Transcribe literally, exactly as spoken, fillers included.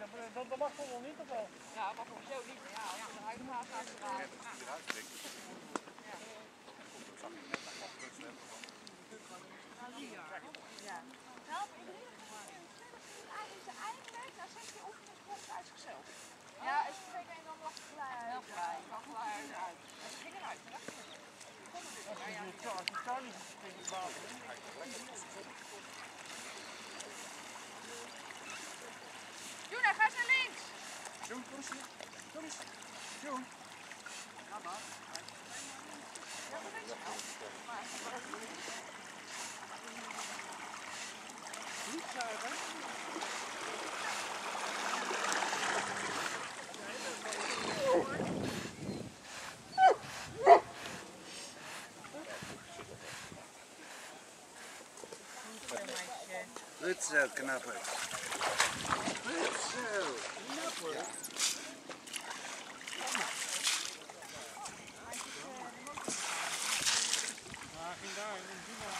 dat, dat mag toch wel niet, of wel? Ja, dat mag sowieso niet. Ja, als je eruit gaat, gaat het eruit. Ja. Nou, ik denk dat is de eindelijk, dan zet je oefening komt uit zichzelf. Ja, en ze trekken en dan mag het gelijk uit. Dan gelijk uit. En ze gingen eruit, hè? Als je kan niet in het water. Juna, ga eens naar links! Joen, kom eens hier. Kom eens. Joen. Ja, maar. Ja, dat weet je wel. Maar niet zuigen. Goed zo, knapper. Goed zo, knapper. Ja, ging daar.